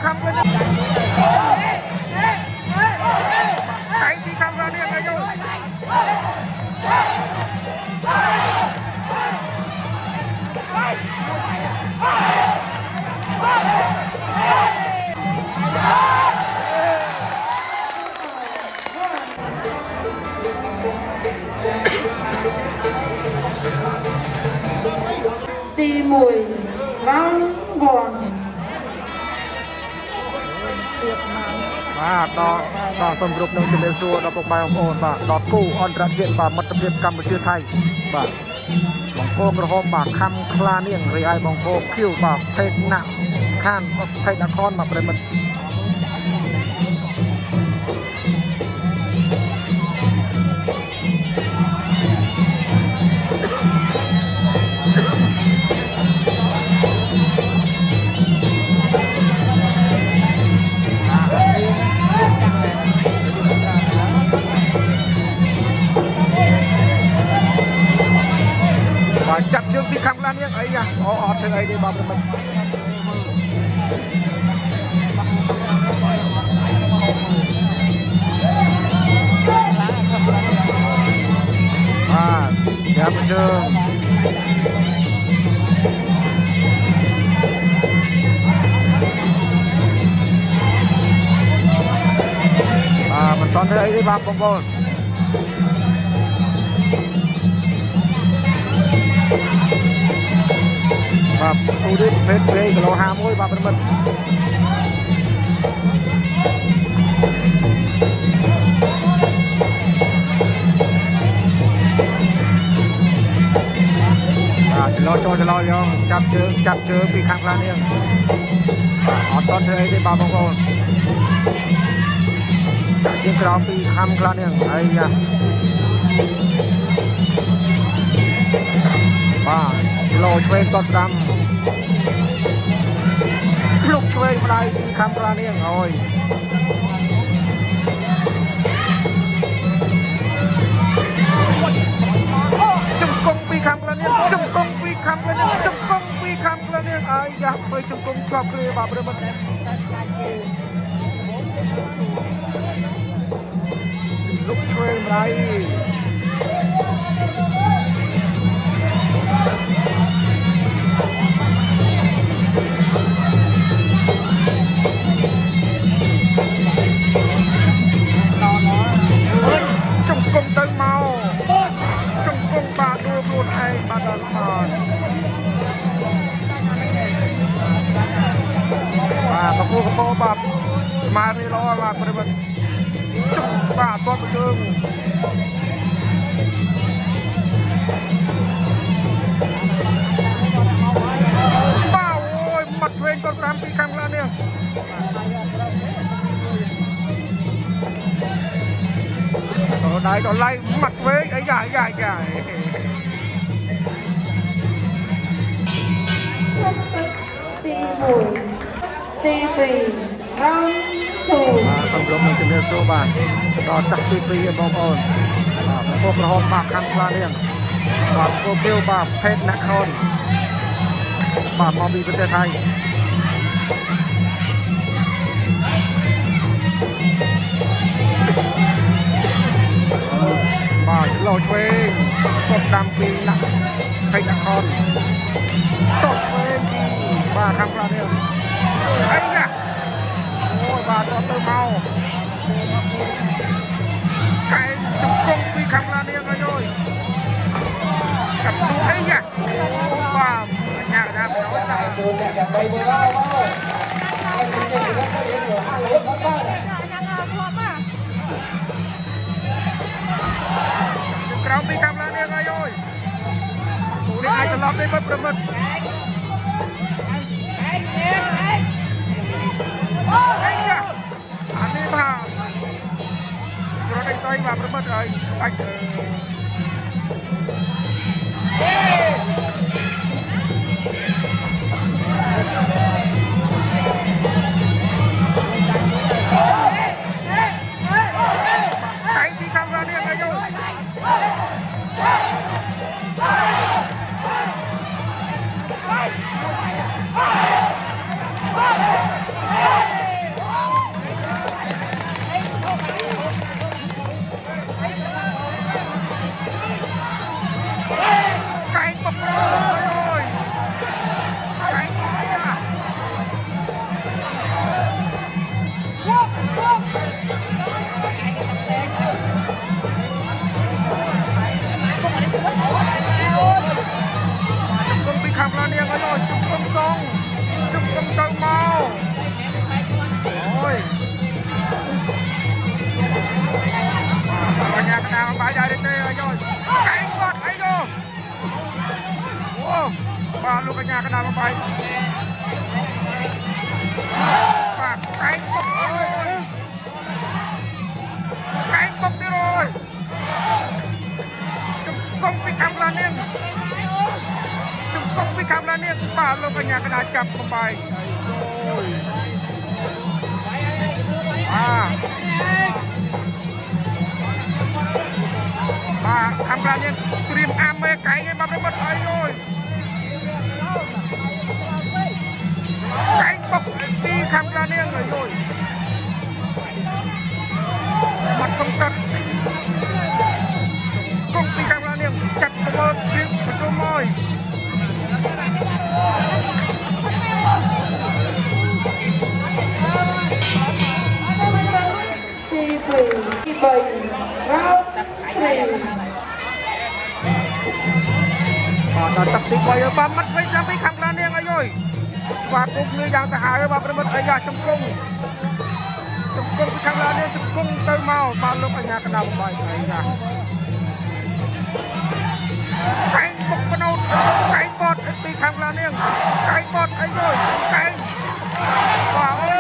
khăm lên cánh đi khăm ra liền này rồi Tì mùi rong buồn đo sầm rụp nông dân xua đo bọc bài ông ôn và đo cụ on ra chuyện và mất tập luyện Campuchia Thái và bóng côกระหอบบากคำคลาเนียงรีไอบองโคคิวบากเพชรหนักข้านเพชรนครมาประมันจับเชือกที่คำร้านนี้ไอ้ยะอ๋อเธอไอ้เดี๋ยวบอกมันจับเชือกมันตอนเธอไอ้เดี๋ยวบอกบอลបាទទូនេះពេទ្យ3គីឡូ51បាទប្រិមិត្តបាទចលោយកចាប់ជើងពីខាងខ្លះនេះបាទអត់តន់ធ្វើអីទេបាទបងប្អូនដាក់ជាក្រោមពីខាងខ្លះនេះហើយយ៉ាបាទโลช่วยก็ดำลูกช่วยอะไรที่คำกลาเนี่ยโอ้ยจุ่มกงปีคำกลาเนี่ยจุ่มกงปีคำกลาเนี่ยจุ่มกงปีคำกลาเนี่ยไอ้ยักษ์ไปจุ่มกงครอบครัวบาปเรื่องมันลูกช่วยอะไรกระโปรงแบบมาในล้อแบบบริเวณจุกบาตัวกระเจิงบ้าโอ้ยมัดเวงต้นรำปีคำละเนี่ยต่อได้ต่อไล่มัดเวงไอ้ใหญ่ตีมวยตีปีร้องสูงสำรวจมันจะมีตัวบ้านต่อจากตีปีบองอ่อนพวกเราบาคันปลาเลี้ยงบาโกเกียวบาเพชรนครบามอบีประเทศไทยบาเราช่วยกดดำปีหนักเพชรนครตดเวทีบาคันปลาเลี้ยงไอ้เนี่ยโอ้ยบาตัวเติมเมาไก่จุกกงปีคำลาเนียงเลยโย้ยกับดูไอ้เนี่ยบาหน้าดำน้อยตาจูนเนี่ยจากใบบัวเล่าไอ้คนเด็กแล้วก็เลี้ยงอยู่5 โลแล้วก็เนี่ยกราบปีคำลาเนียงเลยโย้ยดูนี่ไอ้จะล็อกได้ไม่ประมาทอันนี้ผ่านเราได้ต่อยมาประมาณเลยไปใครที่ทำเราเนี่ยไงโย่ rồi chụp công tơ mau ôi nhà cái nào bãi ra đi rồi cánh bọt ấy vô ba luôn cái nhà cái nào bãi và cánh bọt ơi cánh bọt đi rồi chụp công bị cam lan em chụp công bị cam lan em ba luôn cái nhà cái nào chập bãi rồi bà tham gia những stream ame cái này bà mất ấy rồi cái bọc đi tham gia nên rồi mặt không tật công ty tham gia nên chặt một tiếng cho môi thì bảy round 3 đã tập đi quay ở ba mắt với ra với khang lan nè rồi và cục như dạng ta hài ba mất ấy ra trong cung khang lan nè trong cung tới mau ba lúc ở nhà cái nào bài ấy ra cái cục cái nốt cái bọt đi khang lan nè cái bọt ấy rồi cái wow ơi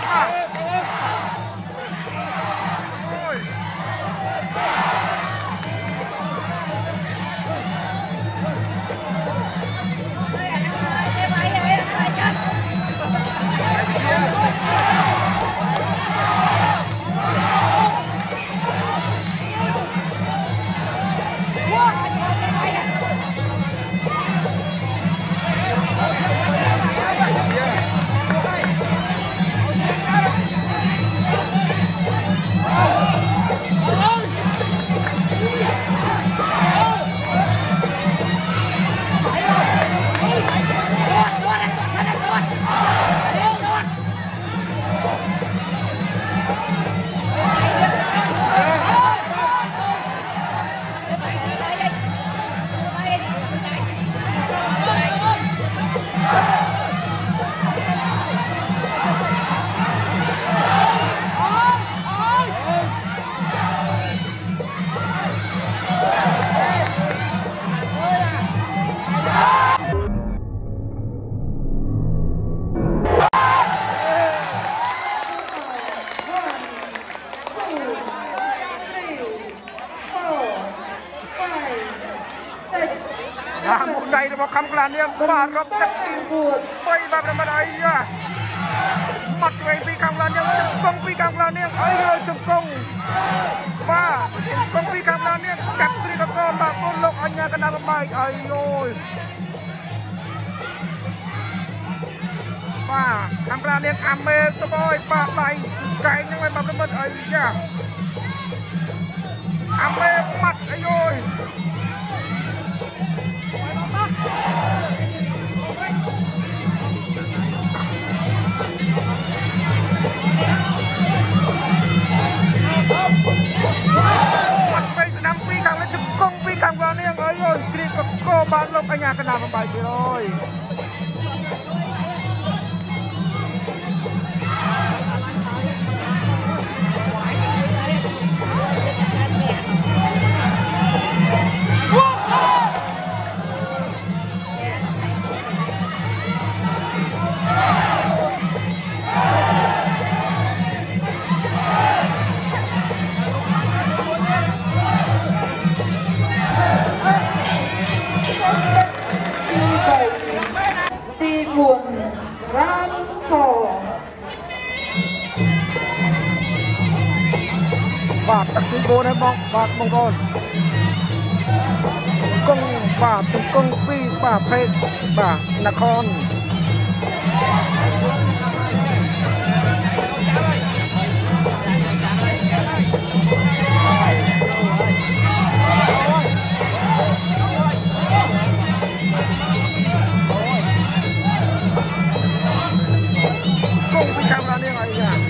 một đây là khăm lan em ba rập tắc quay vào trong đây nha mặt về bị khăm lan em công bị khăm lan em ấy rồi chụp công và công bị khăm lan em chặt đi các con mà con lộc anh nhà cái nào bài ấy rồi và khăm lan em ame tôi coi ba bài cái nhưng mà nó mất ấy nha ame mặt ấy rồi mặt bay sẽ đăng phi càng lên chụp công phi càng vào nè ấy rồi kia có cô bán lộc anh nhà cái nào mà bài gì rồi bạt tập trung vô đấy bóng bạt mong con công bạt từng công phi bạt phê bạt là con công phi tham gia như này nha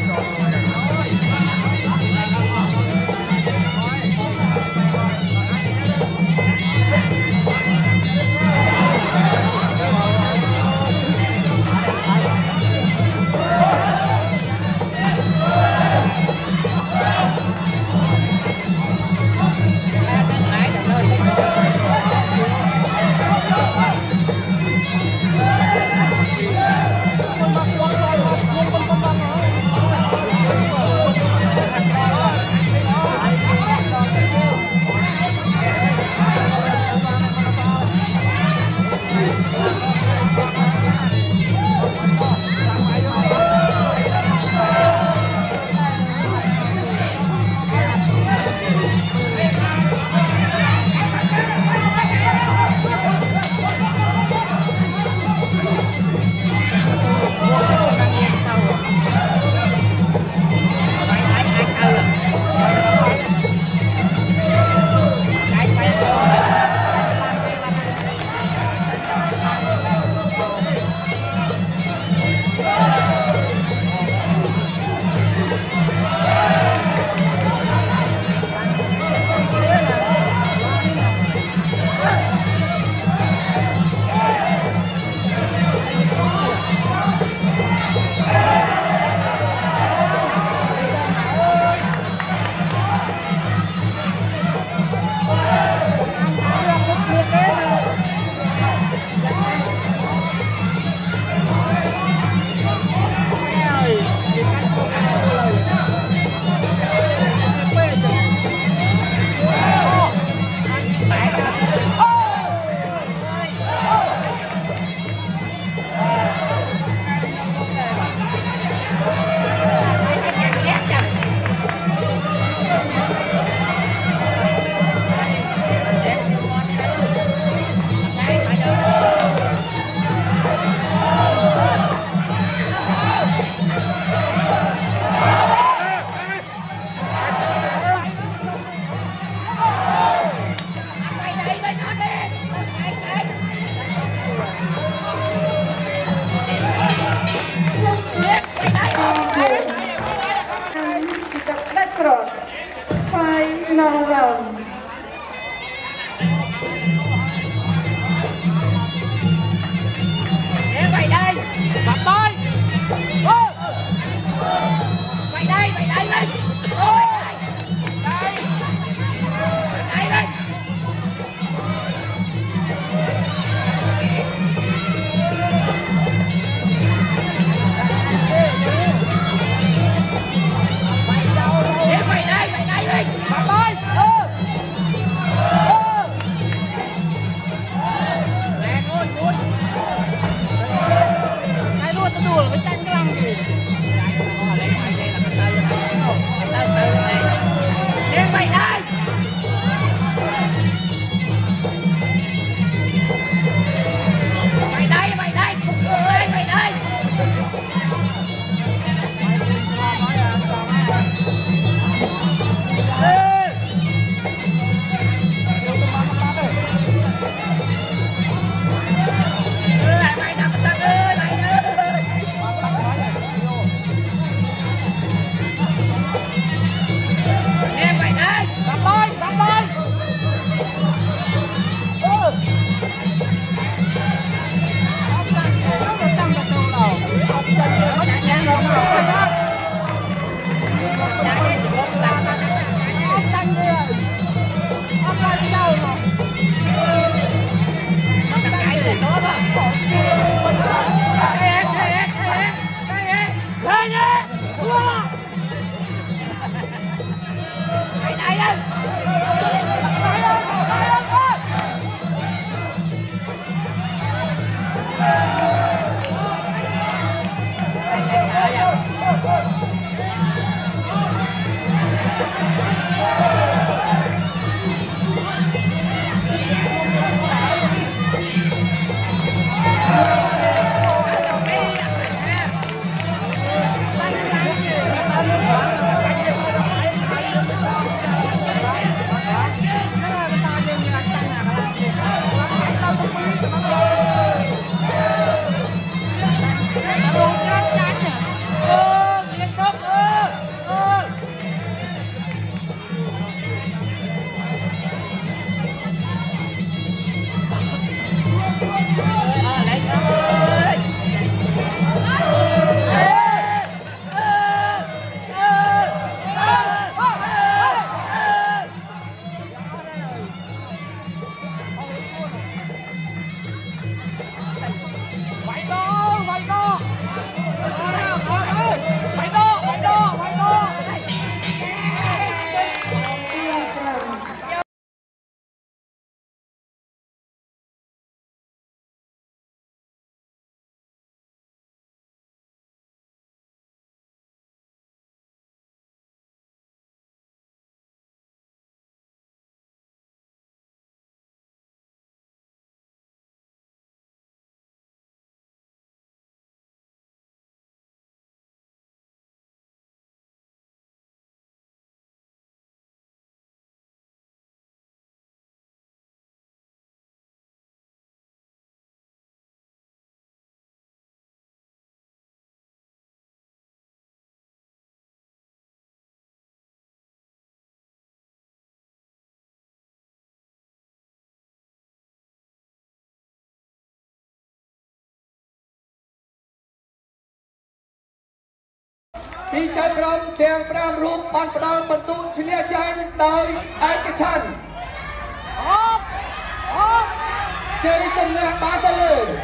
ดีใจกรมเตียงปรามรูปปันปดอนบรรทุชเนียใจโดยไอ้กิชันเจอจำแนกบาตะเลย